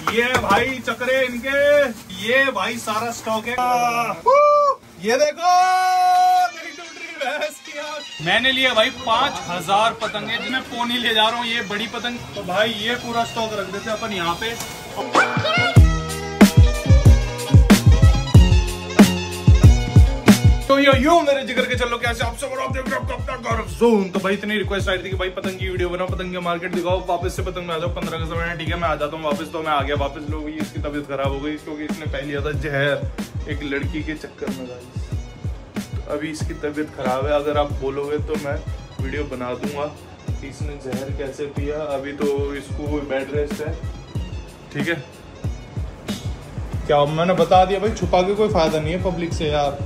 ये भाई चक्रे इनके, ये भाई सारा स्टॉक है। ये देखो मेरी टूट रही भैंस की आँख। मैंने लिया भाई 5000 पतंगे, जिन्हें पोनी ले जा रहा हूँ। ये बड़ी पतंग तो भाई ये पूरा स्टॉक रख देते अपन यहाँ पे। तो यो मेरे जिगर के चलो कैसे आप सब जोन। तो भाई इतनी रिक्वेस्ट आई थी कि भाई पतंग की वीडियो बनाओ, पतंग की मार्केट दिखाओ, वापस से पतंग में आ जाओ 15 अगस्त में। ठीक है मैं आ जाता हूँ वापस। तो मैं आ गया वापस। लोग इसकी तबीयत खराब हो गई क्योंकि इसने पहन लिया था जहर एक लड़की के चक्कर में। तो अभी इसकी तबीयत खराब है। अगर आप बोलोगे तो मैं वीडियो बना दूंगा कि इसने जहर कैसे पिया। अभी तो इसको बेड रेस्ट है। ठीक है क्या मैंने बता दिया भाई, छुपा के कोई फायदा नहीं है पब्लिक से यार।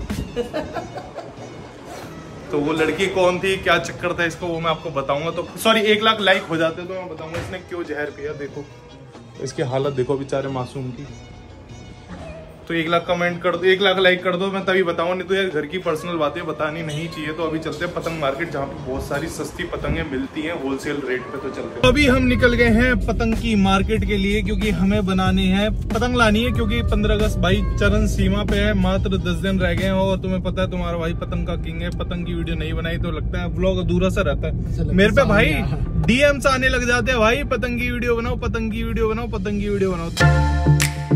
तो वो लड़की कौन थी, क्या चक्कर था इसको, वो मैं आपको बताऊंगा। तो सॉरी 1 लाख लाइक हो जाते तो मैं बताऊंगा इसने क्यों जहर पिया। देखो इसकी हालत देखो बेचारे मासूम की। तो 1 लाख कमेंट कर दो, 1 लाख लाइक कर दो, मैं तभी बताऊंगा। नहीं तो यार घर की पर्सनल बातें बतानी नहीं चाहिए। तो अभी चलते हैं पतंग मार्केट, जहाँ पे बहुत सारी सस्ती पतंगें मिलती हैं होलसेल रेट पे। तो चलते हैं। अभी हम निकल गए हैं पतंग की मार्केट के लिए, क्योंकि हमें बनाने हैं पतंग लानी है। क्योंकि 15 अगस्त भाई चरण सीमा पे है, मात्र 10 दिन रह गए हैं। और तुम्हें पता है तुम्हारा भाई पतंग का किंग है। पतंग की वीडियो नहीं बनाई तो लगता है व्लॉग अधूरा सा रहता है। मेरे पे भाई डीएम्स आने लग जाते हैं, भाई पतंग की वीडियो बनाओ, पतंग की वीडियो बनाओ, पतंग की वीडियो बनाओ।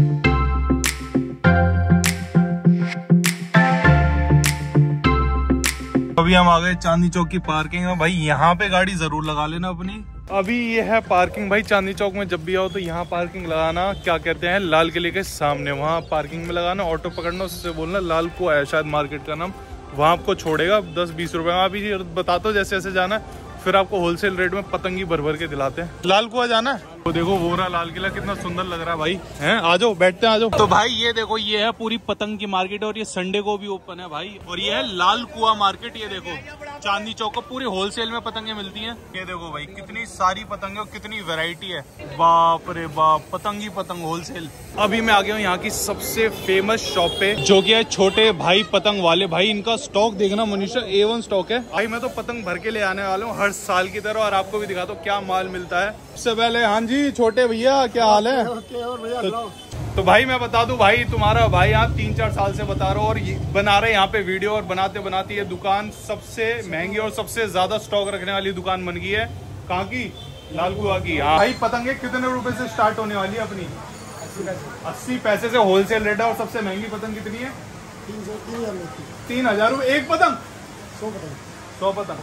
अभी हम आ गए चांदनी चौक की पार्किंग में। भाई यहाँ पे गाड़ी जरूर लगा लेना अपनी। अभी ये है पार्किंग भाई चांदनी चौक में। जब भी आओ तो यहाँ पार्किंग लगाना, क्या कहते हैं, लाल किले के सामने। वहाँ पार्किंग में लगाना, ऑटो पकड़ना, उससे बोलना लाल को है शायद मार्केट का नाम, वहाँ आपको छोड़ेगा 10-20 रुपए। अभी बताता हूँ जैसे जैसे जाना, फिर आपको होलसेल रेट में पतंगी भर भर के दिलाते हैं। लाल कुआं जाना है। तो देखो वो रहा लाल किला, कितना सुंदर लग रहा है भाई। हैं आ जाओ बैठते हैं, आ जाओ। तो भाई ये देखो ये है पूरी पतंग की मार्केट, और ये संडे को भी ओपन है भाई। और ये है लाल कुआं मार्केट। ये देखो चांदनी चौक को पूरी होलसेल में पतंगे मिलती हैं। ये देखो भाई कितनी सारी पतंगे और कितनी वैरायटी है। बाप रे बाप, पतंग ही पतंग होलसेल। अभी मैं आ गया हूँ यहाँ की सबसे फेमस शॉप पे, जो कि है छोटे भाई पतंग वाले। भाई इनका स्टॉक देखना मनीषा, A1 स्टॉक है भाई। मैं तो पतंग भर के ले आने वाला हूँ हर साल की तरह, और आपको भी दिखाता हूँ क्या माल मिलता है। सबसे पहले हाँ जी छोटे भैया क्या हाल है। तो भाई मैं बता दूं भाई, तुम्हारा भाई यहाँ 3-4 साल से बता रहा हूँ और बना रहे यहाँ पे वीडियो, और बनाते बनाते ये दुकान सबसे महंगी और सबसे ज्यादा स्टॉक रखने वाली दुकान बन गई है। कहाँ की? लाल कुआं की। हाँ भाई पतंगे कितने रुपए से स्टार्ट होने वाली है अपनी? 80 पैसे से होलसेल रेट है। और सबसे महंगी पतंग कितनी है? 3000 रुपए एक पतंग। 100 पतंग।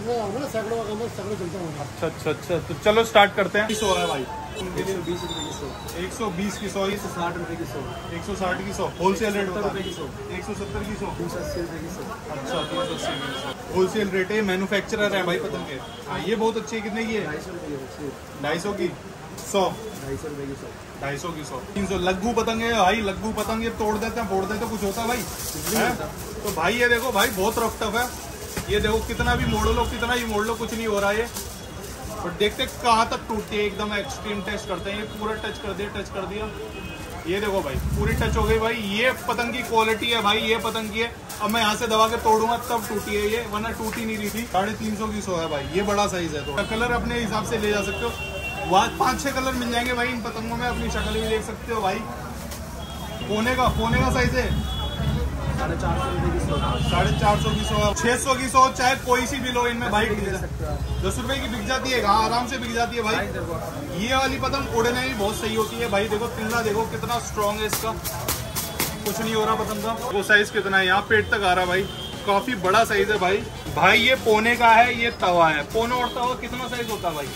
अच्छा। तो चलो स्टार्ट करते हैं। 100 है भाई, 120 रुपए की 100, 120 की 100, 160 रुपए की 100, 160 की 100 होलसेल रेट होता है। 170 की 100, 380 रुपए की 100। अच्छा 380 की होलसेल रेट है। मैन्युफैक्चरर है भाई पतंग के। हाँ ये बहुत अच्छी है। कितने की है? 250 की 100, 250 रुपए की 100, 250 की 100, 300। लग्गू पतंग है भाई, लग्गू पतंग ये तोड़ देते हैं, फोड़ देते हैं, कुछ होता है भाई। तो भाई ये देखो भाई बहुत रफ टफ है। ये देखो कितना भी मोड़ लो, कितना ही मोड़ लो, कुछ नहीं हो रहा है। और देखते कहाँ तक टूटती है। एकदम एक्सट्रीम टेस्ट करते हैं। ये पूरा टच कर दिया। ये देखो भाई पूरी टच हो गई भाई। ये पतंग की क्वालिटी है भाई, ये पतंग की है। अब मैं यहाँ से दबा के तोड़ूंगा तब टूटी है ये, वरना टूटी नहीं रही थी। 350 की 100 है भाई। ये बड़ा साइज है। तो कलर अपने हिसाब से ले जा सकते हो। वहाँ 5-6 कलर मिल जाएंगे भाई इन पतंगों में। अपनी शक्ल भी देख सकते हो भाई। कोने का साइज है 450 रुपए की 100, 450 की 100, 600 की 100, चाहे कोई सी भी लो इनमें भाई 10 रुपए की बिक जाती है। हाँ आराम से बिक जाती है भाई। ये वाली पतंग उड़ने में बहुत सही होती है भाई। देखो तिल्ला देखो कितना स्ट्रॉन्ग है इसका, कुछ नहीं हो रहा पतंग का। वो साइज कितना है? यहाँ पेट तक आ रहा भाई, काफी बड़ा साइज है भाई। भाई ये पौने का है, ये तवा है। पौना और तवा कितना साइज होता है भाई?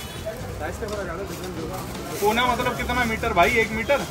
पौना मतलब कितना मीटर भाई? 1 मीटर।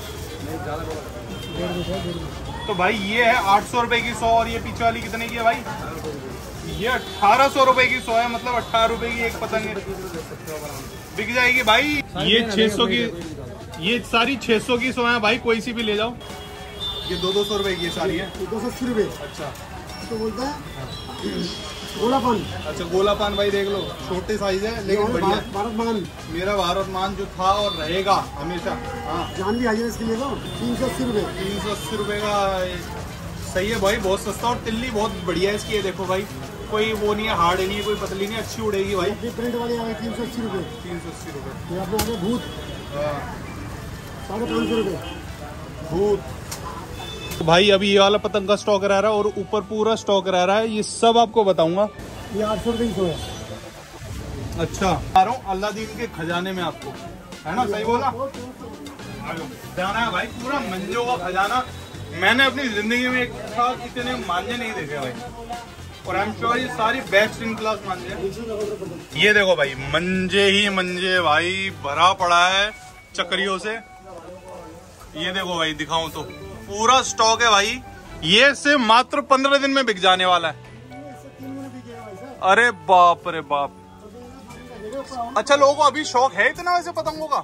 तो भाई ये है 800 रुपए की 100, और ये पीछे वाली कितने की है भाई? ये 1800 रुपए की 100 है। मतलब 18 रुपए की एक पतंग बिक जाएगी भाई। ये 600 की, ये सारी 600 की 100 है भाई। कोई सी भी ले जाओ। ये 200 रुपए की सारी है। 280 रुपए। अच्छा तो बोलता है गोला पान। अच्छा गोला पान भाई देख लो, छोटे साइज है लेकिन बढ़िया। भारत मान, मेरा भारत मान जो था और रहेगा हमेशा। हाँ जान भी आई है इसके लिए। 380 रुपए, 380 रुपए का सही है भाई, बहुत सस्ता। और तिल्ली बहुत बढ़िया है इसकी। ये देखो भाई कोई वो नहीं है, हार्ड नहीं है, कोई पतली नहीं, अच्छी उड़ेगी भाई। प्रिंट वाली 380 रुपए, 380 रुपए। भूत 550 रुपये। भूत। तो भाई अभी ये वाला पतंग का स्टॉक रह रहा है और ऊपर पूरा स्टॉक रह रहा है, ये सब आपको बताऊंगा। ये 800 रुपये की है। अच्छा आ रहा हूँ अल्लादीन के खजाने में आपको, है ना? सही बोला? जाना है भाई पूरा मंजों का खजाना। मैंने अपनी जिंदगी में एक साथ इतने मांझे नहीं देखे भाई, और आई एम श्योर ये सारी बेस्ट इन क्लास मांझे हैं। ये देखो भाई मंजे ही मंजे भाई, भरा पड़ा है चक्रियों से। ये देखो भाई दिखाऊं तो पूरा स्टॉक है भाई, ये से मात्र 15 दिन में बिक जाने वाला है। अरे बाप रे बाप। अच्छा लोगों को अभी शौक है इतना वैसे पतंगों का?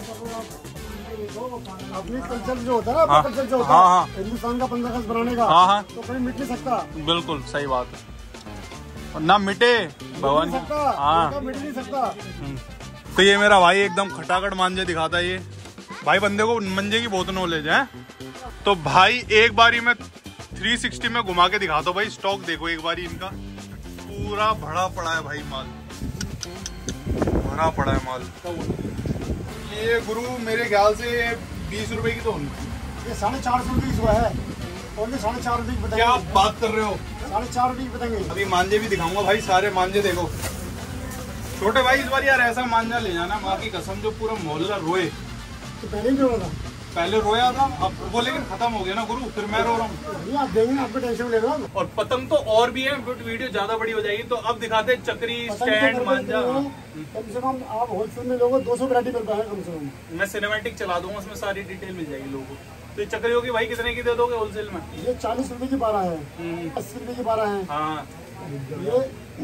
अपनी कल्चर जो होता है ना, कल्चर जो होता है हिंदुस्तान का 15 अगस्त बनाने का, तो कभी मिट नहीं सकता। बिल्कुल सही बात है, ना मिटे भगवान की। हाँ मिट नहीं सकता। तो ये मेरा भाई एकदम खटाखट मांझे दिखाता है ये भाई, बंदे को मंजे की बहुत नॉलेज है। तो भाई एक बारी मैं 360 में घुमा के दिखाता हूँ भाई, स्टॉक देखो एक बारी इनका, पूरा भरा पड़ा है भाई माल, भरा पड़ा है माल। ये गुरु मेरे ख्याल से 20 रुपए की तो होनी, ये 450 रुपये की है, और ये 450 रुपये की बताएंगे। क्या आप बात कर रहे हो? 450 रुपये की बताएंगे। अभी मांझे भी दिखाऊंगा भाई, सारे मांझे देखो। छोटे भाई इस बार यार ऐसा मांझा ले जाना, माँ की कसम, जो पूरा मोहल्ला रोए। तो पहले भी रोया था, पहले रोया था, अब वो लेकिन खत्म हो गया ना गुरु, फिर मैं रो रहा हूँ। आप देंगे, आपको टेंशन ले रहा। और पतंग तो और भी है, बट वीडियो ज्यादा बड़ी हो जाएगी, तो अब दिखाते हैं चक्री, स्टैंड, मांझा। कम से कम आप होलसेल में लोगों 200 वैरायटी मिल रहा है कम से कम। मैं सिनेमैटिक चला दूंगा, उसमें सारी डिटेल मिल जाएगी लोगों को। तो ये चक्री होगी भाई कितने की दे दोगे होलसेल में? ये 40 रुपए की 12 है, 80 रुपए की 12 है। हाँ ये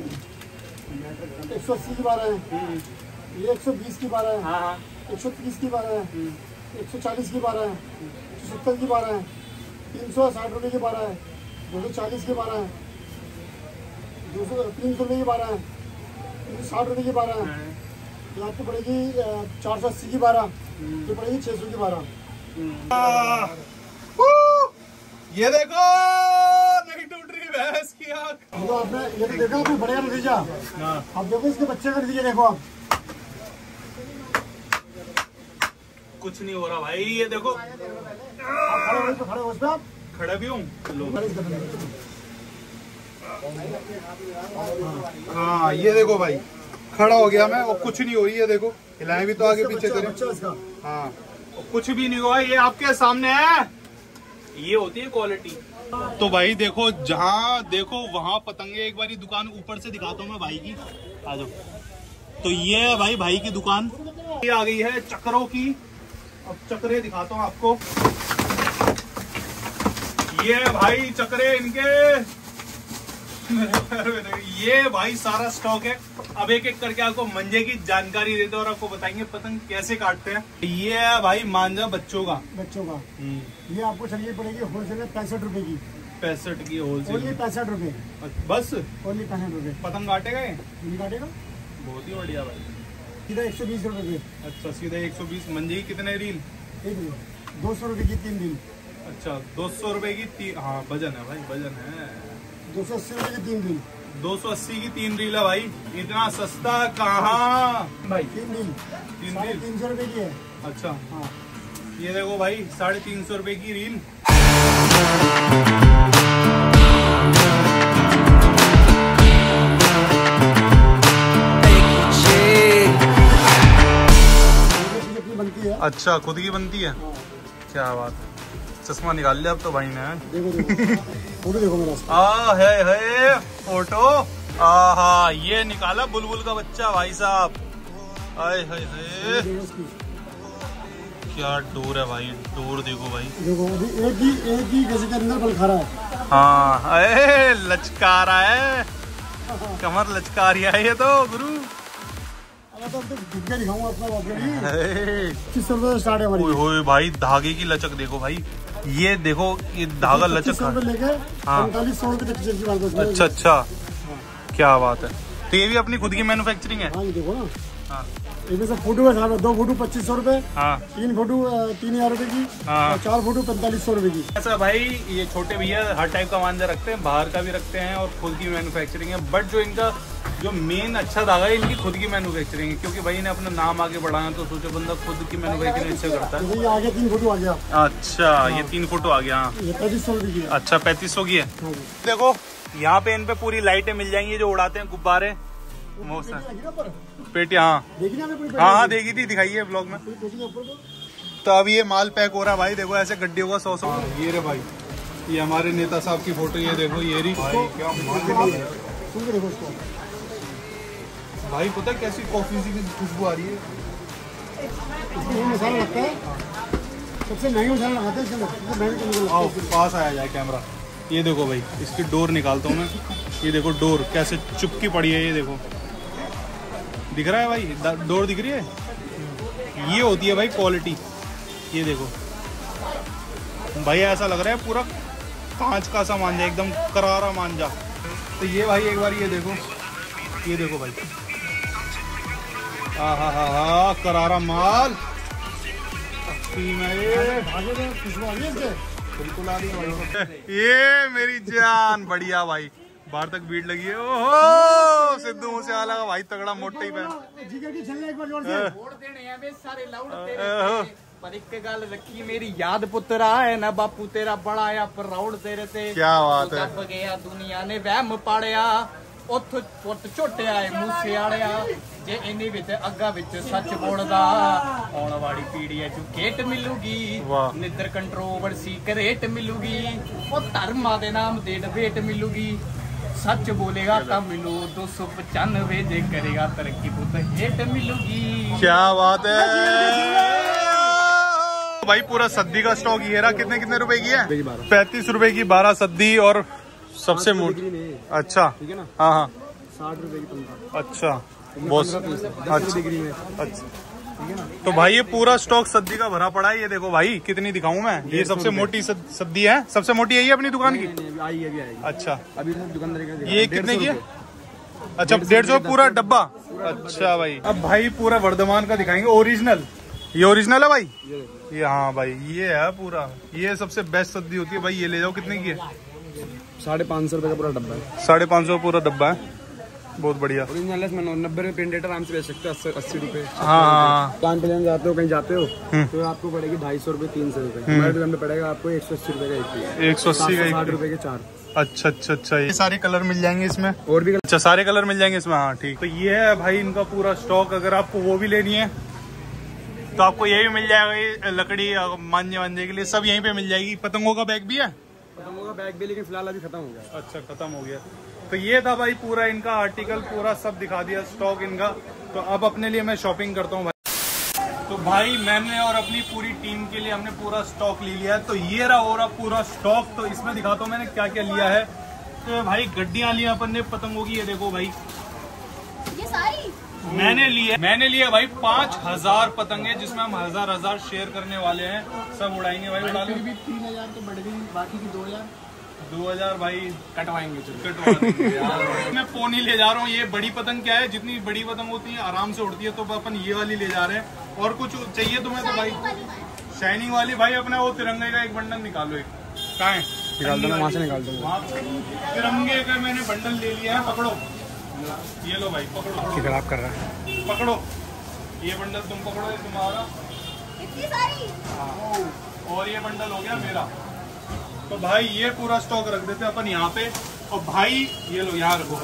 180 की 12 है, ये 120 की 12 है, हाँ 130 की 12 है, 140 की 12 है, 170 की 12 है, 360 रुपए की 12 है, 240 की 12 है, 300 रुपए की 12 है, 360 रुपए की 12 है। ये आपको पड़ेगी 480 की 12, ये पड़ेगी 600 की 12। ये देखो नहीं टूट रही भैंस की आँख। तो आपने ये तो देखा, आपने बढ़िया नतीजा। अब देखो इसके बच्चे का नतीजा देखो आप। कुछ नहीं हो रहा भाई, ये देखो। खड़े हो, आप खड़ा भी हूँ। हाँ ये देखो भाई, खड़ा हो गया मैं, और कुछ नहीं हो रही है, देखो हिलाएं भी तो आगे पीछे करें। हाँ कुछ भी नहीं हुआ, ये आपके सामने है, ये होती है क्वालिटी। तो भाई देखो, जहाँ देखो वहां पतंगे। एक बारी दुकान ऊपर से दिखाता हूँ मैं भाई की, आ जाओ। तो ये है भाई की दुकान, ये आ गई है चक्रों की। अब चक्रे दिखाता हूँ आपको, ये है भाई चक्रे इनके। ये भाई सारा स्टॉक है। अब एक एक करके आपको मंजे की जानकारी देते हैं और आपको बताएंगे पतंग कैसे काटते हैं। ये है भाई मांझा बच्चों का, ये आपको चलिए पड़ेगी होलसेल में 65 रुपए की। 65 की होलसेल, 65 रुपए बस। ओनली 65 रुपए। पतंग काटेगा ये? नहीं काटेगा, बहुत ही बढ़िया भाई। सीधा 120 रुपए की। अच्छा सीधा 120। मंजे की कितने रील? 200 रुपए की 3 रील। अच्छा 200 रुपए की 3। हाँ वजन है भाई, वजन है। 280 रुपए की 3 रील। 280 की 3 रील है भाई, इतना सस्ता कहाँ भाई? 3 रील 300 रुपए की है। अच्छा हाँ ये देखो भाई 350 रुपए की रील। बनती है। अच्छा खुद की बनती है। हाँ। क्या बात है, चश्मा निकाल लिया अब तो भाई ने। देखो फोटो देखो मेरा। है फोटो। आहा ये निकाला बुलबुल का बच्चा भाई साहब। आए हाय हाय, क्या डोर है भाई, डोर देखो भाई। देखो अभी एक ही गज के अंदर बल खा रहा है। हाँ लचका रहा है, कमर लचका रही है ये तो गुरु। स्टार्ट है भाई, धागे की लचक देखो भाई, ये देखो ये धागा लचक लेके 4500 रुपए तक। अच्छा अच्छा, क्या बात है। तो ये भी अपनी खुद की मैन्युफैक्चरिंग है। हाँ ये देखो ना। हाँ इसमें से फोटो का साथ 2 फोटो 2500 रुपए, हाँ 3 फोटो 3000 रुपए की, हाँ। और 4 फोटो 4500 रुपए की। ऐसा भाई ये छोटे भैया हर टाइप का मांझा रखते हैं, बाहर का भी रखते हैं और खुद की मैन्युफैक्चरिंग है। बट जो इनका जो मेन अच्छा धागा है इनकी खुद की मैन्युफैक्चरिंग है, क्योंकि भाई ने अपना नाम आगे बढ़ाना तो सोचो बंदा खुद की मैन्युफैक्चरिंग अच्छा करता है। ये आगे 3 फोटो आ गया। अच्छा ये 3 फोटो आ गया। हाँ ये 3500 रुपए की है। अच्छा 3500 की है। हाँ जी। देखो यहाँ पे इन पे पूरी लाइटें मिल जाएंगी जो उड़ाते हैं गुब्बारे। पेटी हाँ देखी ना पूरी हाँ हाँ देखी थी, दिखाई है ब्लॉग में। तो अब ये माल पैक हो रहा है भाई, देखो ऐसे गड्ढे हुआ 100। ये रे भाई ये हमारे नेता साहब की फोटो, ये देखो ये रही सुन के देखो इसको भाई, पता है कैसी कॉफी की खुशबू आ रही है। इसमें ये मसाला लगता है, सबसे महंगा मसाला लगाते हैं इसके अंदर, सबसे महंगा केमिकल लगता आओ है। पास आया जाए कैमरा। ये देखो भाई इसकी डोर निकालता हूँ मैं, ये देखो डोर कैसे चुपकी पड़ी है, ये देखो दिख रहा है भाई, डोर दिख रही है। ये होती है भाई क्वालिटी, ये देखो भाई ऐसा लग रहा है पूरा कांच का सा मांझा, एकदम करारा मांझा। तो ये भाई एक बार ये देखो भाई, हा करारा माल। खुशबू आ रही है इससे। बिल्कुल आ रही है भाई। ये मेरी जान बढ़िया भाई, बाहर तक भीड़ लगी है। ओहो सिद्धू मूसेवाला का भाई तगड़ा मोटा ही पहन। जिगर की छलने एक बार जोर से। छोड़ देने हैं बे सारे लाउड तेरे पर एक गल रखी मेरी याद पुत्रा है ना, बापू तेरा बड़ा आया प्राउड तेरे ते। क्या बात है। दब गया दुनिया ने वहम पाड़िया, उथ पुੱਤ ਝੋਟਿਆ ਏ ਮੂਸੇ ਵਾਲਿਆ, ਜੇ ਇੰਨੀ ਵਿੱਚ ਅੱਗਾ ਵਿੱਚ ਸੱਚ ਬੋਲਦਾ ਆਉਣ ਵਾਲੀ ਪੀੜ੍ਹੀ ਚ ਖੇਟ ਮਿਲੂਗੀ, ਵਾਹ। ਨਿੱਦਰ ਕੰਟਰੋਵਰਸੀ ਕਰੇਟ ਮਿਲੂਗੀ, ਉਹ ਧਰਮਾਂ ਦੇ ਨਾਮ ਦੇ ਡਬੇਟ ਮਿਲੂਗੀ, सच बोलेगा तब मिलो 295, जे करेगा तरक्की पुत हेट मिलूगी। क्या बात है भाई, पूरा सद्दी का स्टॉक ये रहा। कितने कितने रुपए की है? 35 रुपए की 12 सद्दी और सबसे मोटी। अच्छा ठीक है ना। हाँ हाँ 60 रुपए की 15। अच्छा बहुत 10 डिग्री में। अच्छा। तो भाई ये पूरा स्टॉक सद्दी का भरा पड़ा है। ये देखो भाई कितनी दिखाऊं मैं, ये सबसे मोटी सद्दी है, सबसे मोटी यही है अपनी दुकान की। आई अभी आएगी। अच्छा अभी दुकानदार ये कितने की है? अच्छा 150 पूरा डब्बा। अच्छा भाई अब भाई पूरा वर्धमान का दिखाएंगे ओरिजिनल। ये ओरिजिनल है भाई, ये हाँ भाई ये है पूरा, ये सबसे बेस्ट सद्दी होती है भाई। ये ले जाओ, कितने की है? 550 रुपए का पूरा डब्बा है। 550 पूरा डब्बा है, बहुत बढ़िया। ओरिजिनल 90 रुपए प्रिंटेड आराम से बेच सकते हो, 80 रुपए। हाँ दुकान पे लेने जाते हो, कहीं जाते हो तो आपको पड़ेगी 250 रुपए 300 रुपए। हमारे दुकान पे पड़ेगा आपको 180 रुपए का एक पीस। 180 का 60 एक। रुपए के 4। अच्छा अच्छा अच्छा, ये सारे कलर मिल जाएंगे इसमें? और भी अच्छा सारे कलर मिल जाएंगे इसमें, हाँ ठीक। तो ये है भाई इनका पूरा स्टॉक। अगर आपको वो भी लेनी है तो आपको ये भी मिल जाएगा, ये लकड़ी मांझे वांझे के लिए सब यहीं पे मिल जाएगी। पतंगों का बैग भी है? पतंगों का बैग भी, लेकिन फिलहाल अभी खत्म हो गया। अच्छा खत्म हो गया। तो ये था भाई पूरा इनका आर्टिकल, पूरा सब दिखा दिया स्टॉक इनका। तो अब अपने लिए मैं शॉपिंग करता हूँ भाई। तो भाई मैंने और अपनी पूरी टीम के लिए हमने पूरा स्टॉक ले लिया है। तो ये रहा हो रहा पूरा स्टॉक। तो इसमें दिखाता हूँ मैंने क्या क्या लिया है। तो भाई गड्डियां लिया अपन ने पतंगों की, ये देखो भाई ये सारी मैंने लिए भाई 5000 पतंगे, जिसमें हम हजार शेयर करने वाले हैं। सब उड़ाएंगे भाई, उड़ा लो। 3000 तो बढ़ गई, बाकी की 2000 भाई कटवाएंगे। कटवा देंगे यार। मैं पोनी ले जा रहा हूँ। ये बड़ी पतंग क्या है, जितनी बड़ी पतंग होती है आराम से उड़ती है, तो अपन ये वाली ले जा रहे हैं। और कुछ चाहिए तुम्हें तो भाई शाइनिंग वाली भाई अपना वो तिरंगे का एक बंडल निकालो। एक कहाँ है? निकाल दो, वहाँ से निकाल दो। वहाँ तिरंगे का मैंने बंडल ले लिया है, पकड़ो। ये लो भाई पकड़ो। खराब कर रहा है, पकड़ो ये बंडल, तुम पकड़ो ये तुम्हारा। इतनी सारी हाँ। और ये बंडल हो गया मेरा। तो भाई ये पूरा स्टॉक रख देते अपन यहाँ पे। और भाई ये लो यहाँ रखो।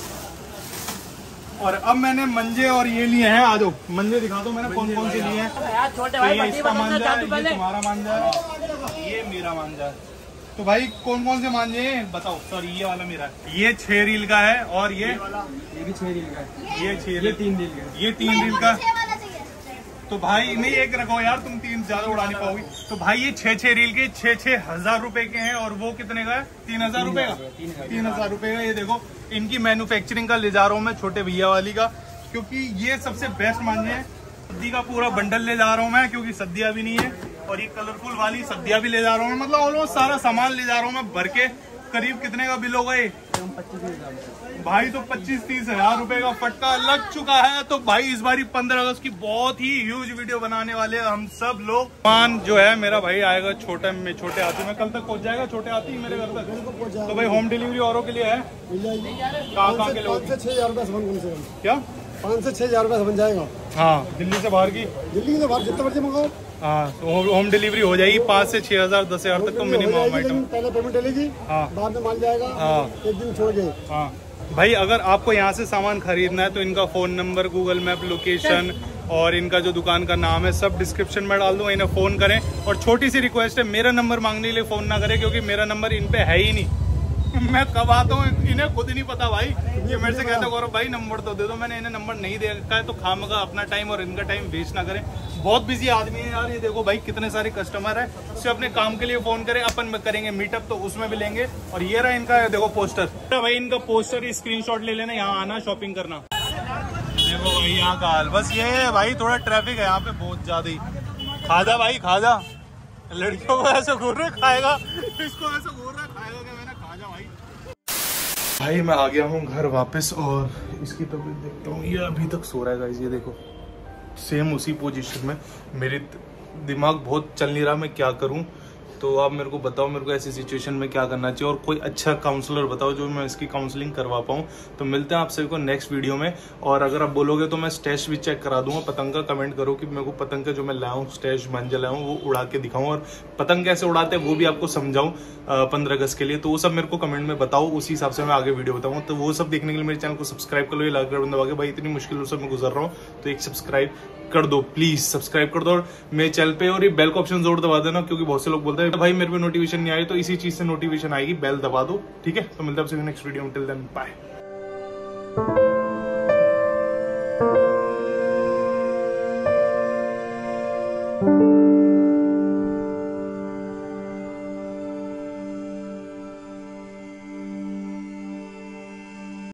और अब मैंने मंजे और ये लिए हैं, आ जाओ मंजे दिखा दो मैंने कौन कौन से लिए हैं। छोटे तो ये इसका मांझा है, ये तुम्हारा मांझा है, ये मेरा मांझा है। तो भाई कौन कौन से मांझे हैं बताओ। सॉरी ये वाला मेरा है, ये 6 रील का है। और ये ये भी 6 रील का है। ये 6 ये 3 रील का है। ये 3 रील का। छह वाला चाहिए। तो भाई नहीं एक रखो यार, तुम 3 ज्यादा उड़ा नहीं पाओगी। तो भाई ये 6 रील के 6 हजार रुपए के हैं। और वो कितने का है? 3000 रुपए का। 3000 रुपए का। ये देखो इनकी मैन्युफैक्चरिंग का ले जा रहा हूँ मैं, छोटे भैया वाली का, क्योंकि ये सबसे बेस्ट मांझे हैं। सद्दी का पूरा बंडल ले जा रहा हूँ मैं, क्योंकि सद्दियां भी नहीं है। और ये कलरफुल वाली सद्दियां भी ले जा रहा हूँ, मतलब ऑलमोस्ट सारा सामान ले जा रहा हूँ मैं भर के। करीब कितने का बिल होगा ये? भाई तो 25-30 हजार रुपए का फटका लग चुका है। तो भाई इस बारी 15 अगस्त की बहुत ही ह्यूज वीडियो बनाने वाले हैं हम सब लोग। सामान जो है मेरा भाई आएगा छोटे हाथी में, कल तक पहुंच जाएगा छोटे हाथी मेरे घर तक। तो भाई होम डिलीवरी औरों के लिए है, कहाँ के लिए? 5 से 6 हजार रुपया सामान कम से कम। क्या 5 से 6 हजार रुपया बन जाएगा। हाँ, दिल्ली से बाहर की, दिल्ली से बाहर जितना मर्जी मंगाओ। हाँ, तो होम डिलीवरी हो जाएगी 5 से 6 हजार 10 हजार तक तो मिनिमम आइटम। पहले पेमेंट डलेगी, हाँ, बाद में माल जाएगा। हाँ, एक दिन छोड़ के। हाँ भाई, अगर आपको यहाँ से सामान खरीदना है तो इनका phone number, Google map location और इनका जो दुकान का नाम है सब डिस्क्रिप्शन में डाल दूंगा, इन्हें फोन करें। और छोटी सी रिक्वेस्ट है, मेरा नंबर मांगने के लिए फोन ना करें क्योंकि मेरा नंबर इन पे है ही नहीं। मैं कब आता हूँ इन्हें खुद नहीं पता भाई। ये मेरे से कहते गौरव भाई नंबर तो दे दो, मैंने इन्हें नंबर नहीं दे रखा है। तो खामखा अपना टाइम और इनका टाइम वेस्ट ना करें। बहुत बिजी आदमी है यार, ये देखो भाई कितने सारे कस्टमर है। सिर्फ अपने काम के लिए फोन करें, अपन करेंगे मीटअप तो उसमें भी लेंगे। और ये रहा इनका देखो पोस्टर, भाई इनका पोस्टर स्क्रीनशॉट ले लेना, यहाँ आना शॉपिंग करना। देखो भाई यहाँ का हाल बस ये है भाई, थोड़ा ट्रैफिक है यहाँ पे बहुत ज्यादा ही। खाजा भाई खाजा, लड़कियों को ऐसा घूर रहा खाएगा, इसको ऐसा घूर रहा खाएगा क्या? मैंने खाजा भाई मैं आ गया हूँ घर वापस और इसकी तबीयत देखता हूँ, ये अभी तक सो रहा है गाइस। ये देखो सेम उसी पोजीशन में, मेरे दिमाग बहुत चल नहीं रहा मैं क्या करूँ। तो आप मेरे को बताओ, मेरे को ऐसी सिचुएशन में क्या करना चाहिए और कोई अच्छा काउंसलर बताओ जो मैं इसकी काउंसलिंग करवा पाऊँ। तो मिलते हैं आप सभी को नेक्स्ट वीडियो में। और अगर आप बोलोगे तो मैं स्टेज भी चेक करा दूंगा पतंग का। कमेंट करो कि मेरे को पतंग का जो मैं लाऊं स्टेज मंजल लाऊं वो उड़ा के दिखाऊं और पतंग कैसे उड़ाते हैं वो भी आपको समझाऊं 15 अगस्त के लिए। तो वो सब मेरे को कमेंट में बताओ, उसी हिसाब से मैं आगे वीडियो बताऊंगा। तो वो सब देखने के लिए मेरे चैनल को सब्सक्राइब कर लो, ये लाइक बटन दबा के। भाई इतनी मुश्किलों से मैं गुजर रहा हूँ तो एक सब्सक्राइब कर दो प्लीज, सब्सक्राइब कर दो और मेरे चैनल पे और ये बेल का ऑप्शन जरूर दबा देना क्योंकि बहुत से लोग बोलते हैं भाई मेरे पे नोटिफिकेशन नहीं आई, तो इसी चीज से नोटिफिकेशन आएगी, बेल दबा दो, ठीक है। तो मिलता है आपसे नेक्स्ट वीडियो में, टिल देन बाय।